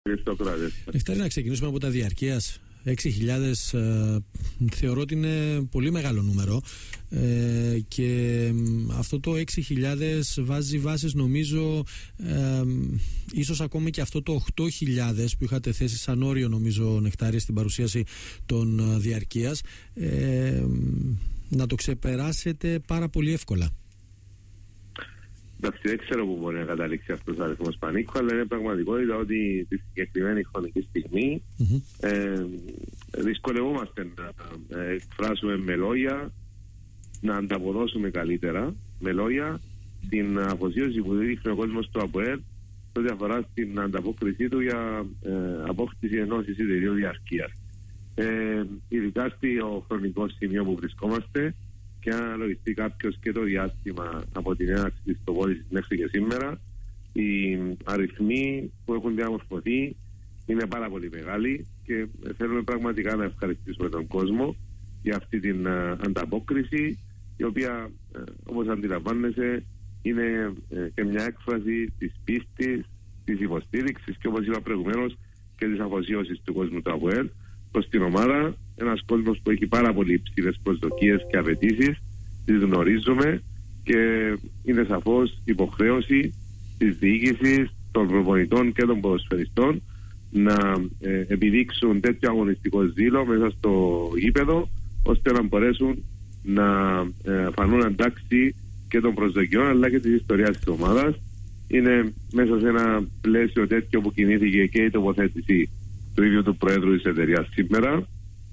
Νεκτάρη, να ξεκινήσουμε από τα διαρκείας. 6.000 θεωρώ ότι είναι πολύ μεγάλο νούμερο και αυτό το 6.000 βάζει βάσεις, νομίζω, ίσως ακόμη και αυτό το 8.000 που είχατε θέσει σαν όριο, νομίζω, Νεκτάρη, στην παρουσίαση των διαρκείας, να το ξεπεράσετε πάρα πολύ εύκολα. Εντάξει, δεν ξέρω πού μπορεί να καταλήξει αυτός ο αριθμός πανίκου, αλλά είναι πραγματικότητα ότι τη συγκεκριμένη χρονική στιγμή δυσκολευόμαστε να εκφράσουμε με λόγια, να ανταποδώσουμε καλύτερα με λόγια την αφοσίωση που δείχνει ο κόσμος του ΑΠΟΕΛ σε ό,τι αφορά στην ανταπόκρισή του για απόκτηση ενός εισιτηρίου διαρκείας. Ειδικά στο χρονικό σημείο που βρισκόμαστε, και αν αναλογιστεί κάποιος και το διάστημα από την έναρξη της τοπόλησης μέχρι και σήμερα, οι αριθμοί που έχουν διαμορφωθεί είναι πάρα πολύ μεγάλοι και θέλουμε πραγματικά να ευχαριστήσουμε τον κόσμο για αυτή την ανταπόκριση, η οποία, όπως αντιλαμβάνεσαι, είναι και μια έκφραση της πίστης, της υποστήριξης και, όπως είπα προηγουμένως, και της αφοσίωσης του κόσμου του ΑΠΟΕΛ προς την ομάδα. Ένας κόσμος που έχει πάρα πολύ υψηλές προσδοκίες και απαιτήσεις, τις γνωρίζουμε και είναι σαφώς υποχρέωση της διοίκησης, των προπονητών και των ποδοσφαιριστών να επιδείξουν τέτοιο αγωνιστικό ζήλο μέσα στο γήπεδο, ώστε να μπορέσουν να φανούν εντάξει και των προσδοκιών αλλά και της ιστορίας της ομάδας. Είναι μέσα σε ένα πλαίσιο τέτοιο που κινήθηκε και η τοποθέτηση του ίδιου του Προέδρου της εταιρείας σήμερα,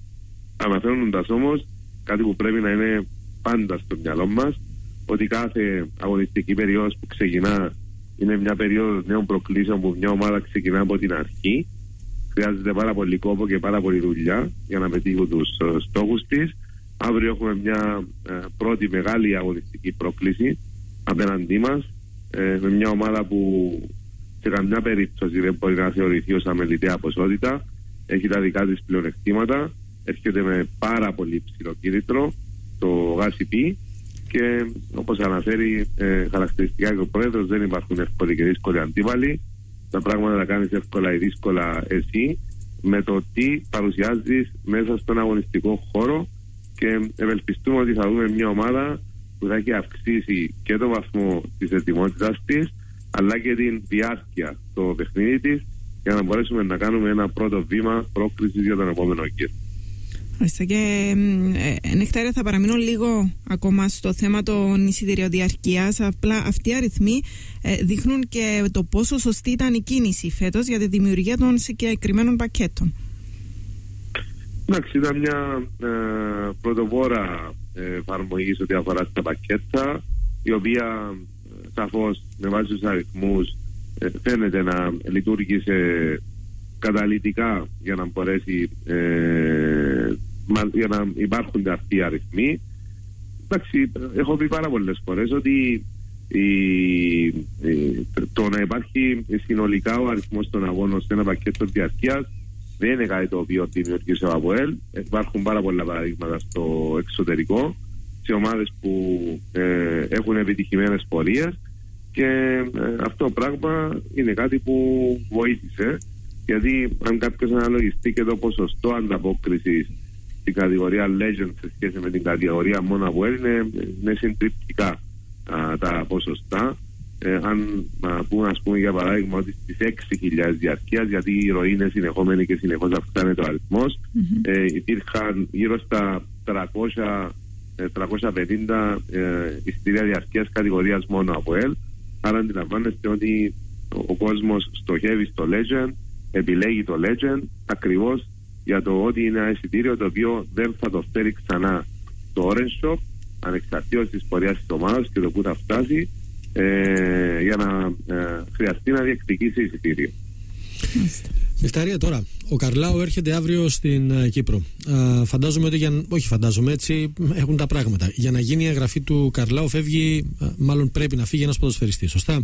αναφέροντας όμως κάτι που πρέπει να είναι πάντα στο μυαλό μας, ότι κάθε αγωνιστική περίοδος που ξεκινά είναι μια περίοδος νέων προκλήσεων που μια ομάδα ξεκινά από την αρχή. Χρειάζεται πάρα πολύ κόπο και πάρα πολύ δουλειά για να πετύχουν τους στόχους της. Αύριο έχουμε μια πρώτη μεγάλη αγωνιστική πρόκληση απέναντί μας, με μια ομάδα που σε καμιά περίπτωση δεν μπορεί να θεωρηθεί ως αμεληταία ποσότητα. Έχει τα δικά της πλεονεκτήματα, έρχεται με πάρα πολύ ψηλό κίνητρο, το ΓΑΣΥΠΗ, και όπως αναφέρει χαρακτηριστικά και ο Πρόεδρος, δεν υπάρχουν εύκολοι και δύσκολοι αντίπαλοι. Τα πράγματα τα κάνεις εύκολα ή δύσκολα εσύ με το τι παρουσιάζεις μέσα στον αγωνιστικό χώρο, και ευελπιστούμε ότι θα δούμε μια ομάδα που θα έχει αυξήσει και το βαθμό της ετοιμότητας της αλλά και την διάρκεια στο παιχνίδι της, για να μπορέσουμε να κάνουμε ένα πρώτο βήμα πρόκρισης για τον επόμενο γύρο. Και Νεκτάρη, θα παραμείνω λίγο ακόμα στο θέμα των εισιτηριοδιαρκείας. Απλά αυτοί οι αριθμοί δείχνουν και το πόσο σωστή ήταν η κίνηση φέτος για τη δημιουργία των συγκεκριμένων πακέτων. Εντάξει, ήταν μια πρωτοπόρα εφαρμογή ό,τι αφορά στα πακέτα, η οποία σαφώς με βάση τους αριθμούς φαίνεται να λειτουργήσε καταλυτικά για να μπορέσει για να υπάρχουν αυτοί οι αριθμοί. Εντάξει, έχω πει πάρα πολλές φορές ότι το να υπάρχει συνολικά ο αριθμός των αγώνων σε ένα πακέτο διαρκείας δεν είναι κάτι το οποίο δημιουργήσε ο ΑΠΟΕΛ. Υπάρχουν πάρα πολλά παραδείγματα στο εξωτερικό σε ομάδες που έχουν επιτυχημένες πορείες, και αυτό το πράγμα είναι κάτι που βοήθησε, γιατί αν κάποιος αναλογιστεί και το ποσοστό ανταπόκρισης στην κατηγορία Legend σε σχέση με την κατηγορία μόνο ΑΠΟΕΛ, είναι συντριπτικά τα ποσοστά. Αν πούμε, ας πούμε, για παράδειγμα, ότι στις 6.000 διαρκείας, γιατί η ροή είναι συνεχόμενη και συνεχώς αυξάνεται ο αριθμός, υπήρχαν γύρω στα 350 εισιτήρια διαρκείας κατηγορίας μόνο ΑΠΟΕΛ. Άρα αντιλαμβάνεστε ότι ο κόσμος στοχεύει στο Legend, επιλέγει το Legend ακριβώς για το ότι είναι ένα εισιτήριο το οποίο δεν θα το φέρει ξανά στο Orange Shop, ανεξαρτήτως της πορείας της ομάδας και το που θα φτάσει, για να χρειαστεί να διεκδικήσει εισιτήριο. Νεκτάρια, τώρα, ο Καρλάο έρχεται αύριο στην Κύπρο. Φαντάζομαι ότι όχι φαντάζομαι, έτσι έχουν τα πράγματα. Για να γίνει η εγγραφή του Καρλάο μάλλον πρέπει να φύγει ένας ποδοσφαιριστής, σωστά?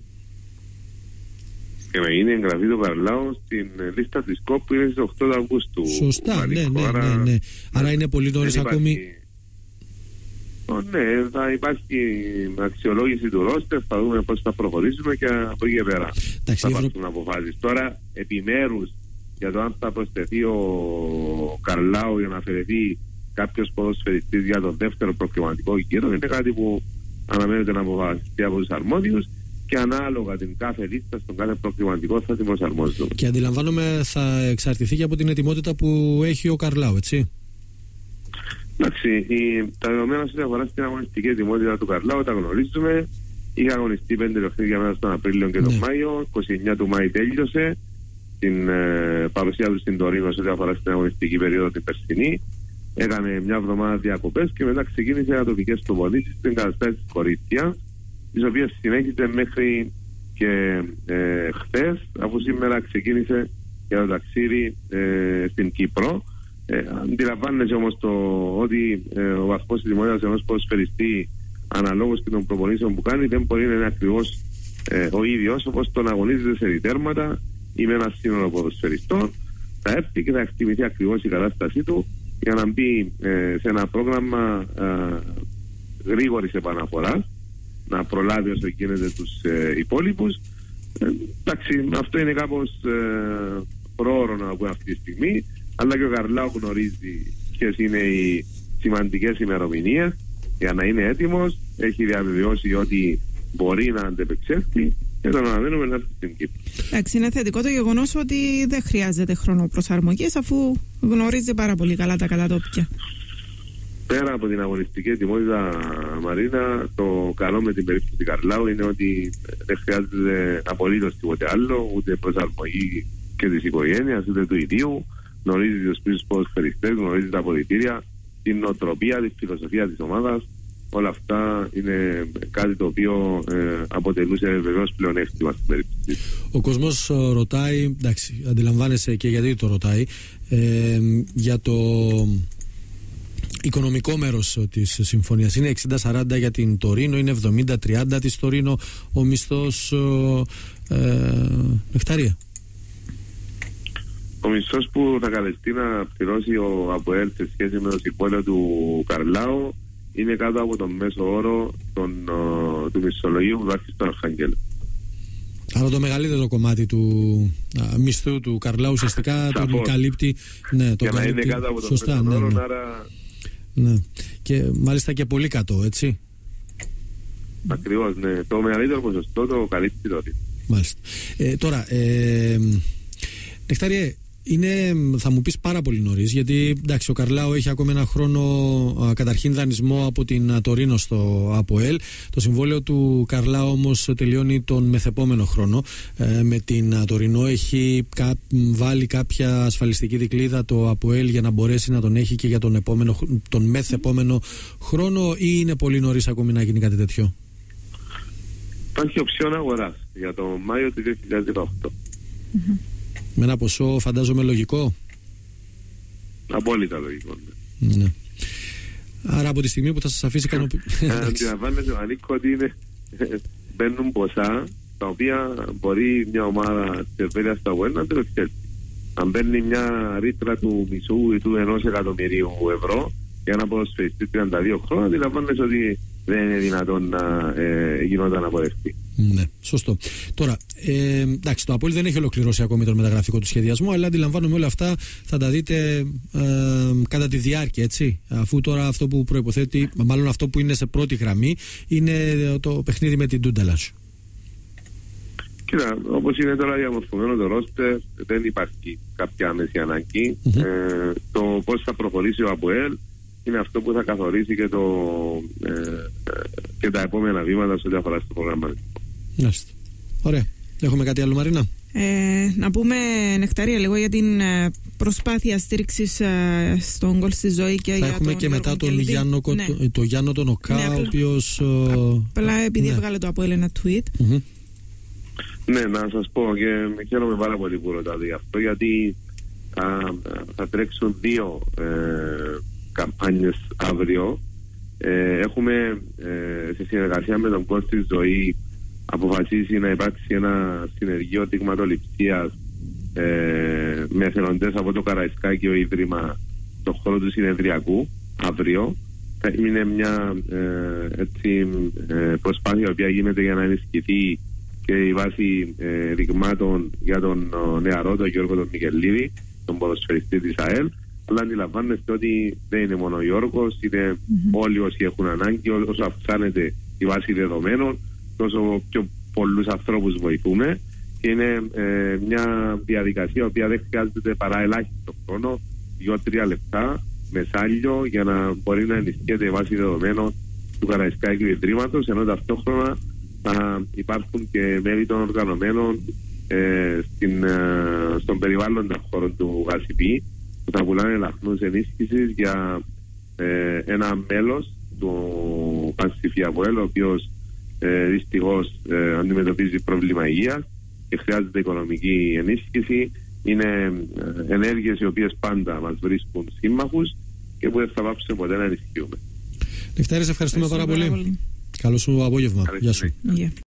Και να γίνει η εγγραφή του Καρλάο στην λίστα της ΚΟΠ που είναι στις 8 Αυγούστου. Σωστά, ναι. Άρα είναι πολύ νωρίς ακόμη. Ναι, θα υπάρχει αξιολόγηση του ρόστερ, θα δούμε πώς θα προχωρήσουμε και από εκεί και πέρα θα πάρουν αποφάσεις. Τώρα επιμέρους για το αν θα προσθεθεί ο Καρλάου για να αφαιρεθεί κάποιος ποδοσφαιριστής για τον δεύτερο προκριματικό γύρο είναι κάτι που αναμένεται να αποφασιστεί από τους αρμόδιους και ανάλογα την κάθε λίστα στον κάθε προκριματικό θα την προσαρμόζουμε. Και αντιλαμβάνομαι θα εξαρτηθεί και από την ετοιμότητα που έχει ο Καρλάου, έτσι. Εντάξει, τα δεδομένα σε ό,τι αφορά στην αγωνιστική ετοιμότητα του Καρλάου τα γνωρίζουμε. Είχε αγωνιστεί 5 παιχνίδια μέσα στον Απρίλιο και τον Μάιο. 29 του Μάη τέλειωσε την παρουσία του στην Τωρίνο σε ό,τι αφορά στην αγωνιστική περίοδο την περσινή. Έκανε μια εβδομάδα διακοπές και μετά ξεκίνησε ατομικές προπονήσεις στην καταστάση της Κορίνθιας, τις οποίες συνέχισε μέχρι και χθες, αφού σήμερα ξεκίνησε για το ταξίδι στην Κύπρο. Αντιλαμβάνεσαι όμως ότι ο βαθμός της ετοιμότητας ενός ποδοσφαιριστή αναλόγως και των προπονήσεων που κάνει δεν μπορεί να είναι ακριβώς ο ίδιος όπως τον αγωνίζεται σε διτέρματα ή με ένα σύνολο ποδοσφαιριστών. Θα έρθει και θα εκτιμηθεί ακριβώς η κατάστασή του για να μπει σε ένα πρόγραμμα γρήγορης επαναφοράς, να προλάβει όσο γίνεται τους υπόλοιπους. Εντάξει, αυτό είναι κάπως πρόωρο να πούμε αυτή τη στιγμή, αλλά και ο Καρλάου γνωρίζει ποιες είναι οι σημαντικές ημερομηνίες για να είναι έτοιμος. Έχει διαβεβαιώσει ότι μπορεί να αντεπεξέλθει και τον αναμένουμε να έρθει στην Κύπρο. Εντάξει, είναι θετικό το γεγονός ότι δεν χρειάζεται χρόνο προσαρμογής αφού γνωρίζει πάρα πολύ καλά τα κατατόπια. Πέρα από την αγωνιστική ετοιμότητα, Μαρίνα, το καλό με την περίπτωση Καρλάου είναι ότι δεν χρειάζεται απολύτως τίποτε άλλο, ούτε προσαρμογή και της οικογένειας, ούτε του ιδίου. Γνωρίζει τους πίσω ποδοσφαιριστές, γνωρίζει τα αποδυτήρια, την νοοτροπία, τη φιλοσοφία της ομάδας. Όλα αυτά είναι κάτι το οποίο αποτελούσε βεβαίως πλεονέκτημα στην περίπτωση. Ο κόσμος ρωτάει, εντάξει, αντιλαμβάνεσαι και γιατί το ρωτάει, για το οικονομικό μέρος της συμφωνίας. Είναι 60-40 για την Τωρίνο, είναι 70-30 της Τωρίνο ο μισθός Νεκταρία. Ο μισθός που θα καλεστεί να πληρώσει ο ΑΠΟΕΛ σε σχέση με το συμβόλαιο του Καρλάου είναι κάτω από τον μέσο όρο του μισθολογίου που υπάρχει στον Αρχάγγελο. Άρα το μεγαλύτερο κομμάτι του μισθού του Καρλάου ουσιαστικά τον καλύπτει. Ναι, για να είναι κάτω από τον μέσο όρο, άρα... Ναι. Και μάλιστα και πολύ κάτω, έτσι. Ακριβώς, ναι. Το μεγαλύτερο ποσοστό το καλύπτει τότε. Μάλιστα. Τώρα, Νεκτάριε, θα μου πεις πάρα πολύ νωρίς, γιατί εντάξει, ο Καρλάου έχει ακόμα ένα χρόνο καταρχήν δανεισμό από την Τωρίνο στο ΑΠΟΕΛ. Το συμβόλαιο του Καρλάου όμως τελειώνει τον μεθεπόμενο χρόνο με την Τωρίνο. Έχει βάλει κάποια ασφαλιστική δικλείδα το ΑΠΟΕΛ για να μπορέσει να τον έχει και για τον μεθεπόμενο χρόνο, ή είναι πολύ νωρίς ακόμη να γίνει κάτι τέτοιο? Υπάρχει οψιόν αγοράς για το Μάιο του 2018. Με ένα ποσό φαντάζομαι λογικό. Απόλυτα λογικό. Ναι. Άρα από τη στιγμή που θα σας αφήσει αντιλαμβάνεσαι, Ανίκο, ότι μπαίνουν ποσά τα οποία μπορεί μια ομάδα της Ευέλειας στα ΟΕΛ να το εξέλθει. Αν παίρνει μια ρήτρα του μισού ή του 1 εκατομμυρίου ευρώ για να ποδοσφαιριστεί 32 χρόνια, αντιλαμβάνεσαι ότι δεν είναι δυνατόν να γινόταν να αποδεχτεί. Ναι, σωστό. Τώρα, εντάξει, το ΑΠΟΕΛ δεν έχει ολοκληρώσει ακόμη τον μεταγραφικό του σχεδιασμό, αλλά αντιλαμβάνομαι όλα αυτά θα τα δείτε κατά τη διάρκεια, έτσι. Αφού τώρα αυτό που προϋποθέτει, μάλλον αυτό που είναι σε πρώτη γραμμή, είναι το παιχνίδι με την Ντούνταλας. Κοίτα, όπως είναι τώρα διαμορφωμένο το ρόστερ, δεν υπάρχει κάποια άμεση ανάγκη. Το πώς θα προχωρήσει ο ΑΠΟΕΛ είναι αυτό που θα καθορίσει και τα επόμενα βήματα σε ό,τι αφορά στο πρόγραμμα. Ωραία. Έχουμε κάτι άλλο, Μαρίνα? Να πούμε, Νεκταρία, λίγο για την προσπάθεια στήριξης στον γκολ στη ζωή και θα για έχουμε τον και μετά τον Γιάννο, ναι. Το Γιάννο τον Οκά, ναι, ο οποίος... Απλά επειδή έβγαλε το ΑΠΟΕΛ ένα tweet. Ναι, να σας πω, και χαίρομαι πάρα πολύ που ρωτάτε γι' αυτό, γιατί θα τρέξουν 2 καμπάνιες αύριο. Έχουμε σε συνεργασία με τον Κώστη Ζωή αποφασίσει να υπάρξει ένα συνεργείο δειγματοληψίας με εθελοντές από το Καραϊσκάκιο Ίδρυμα στον χώρο του συνεδριακού αύριο. Θα είναι μια προσπάθεια που γίνεται για να ενισχυθεί και η βάση δειγμάτων για τον νεαρό, τον Γιώργο τον Μικελίδη, τον ποδοσφαιριστή της ΑΕΛ. Αλλά αντιλαμβάνεστε ότι δεν είναι μόνο ο Γιώργος, είναι όλοι όσοι έχουν ανάγκη. Όσο αυξάνεται η βάση δεδομένων, τόσο πιο πολλούς ανθρώπους βοηθούμε. Και είναι μια διαδικασία η οποία δεν χρειάζεται παρά ελάχιστο χρόνο, 2-3 λεπτά, μεσάλιο, για να μπορεί να ενισχύεται η βάση δεδομένων του Καραϊσκάκη Ιδρύματος, ενώ ταυτόχρονα θα υπάρχουν και μέλη των οργανωμένων στον περιβάλλοντα χώρο του ΓΑΣΥΠΗ, που θα πουλάνε λαχνούς ενίσχυσης για ένα μέλος του Πανψηφιακού ΕΛ, ο οποίος δυστυχώς αντιμετωπίζει πρόβλημα υγείας και χρειάζεται οικονομική ενίσχυση. Είναι ενέργειες οι οποίες πάντα μας βρίσκουν σύμμαχους και που δεν θα πάψουμε ποτέ να ενισχύουμε. Νεκτάρη, σε ευχαριστούμε πάρα πολύ. Καλό σου απόγευμα. Γεια σου.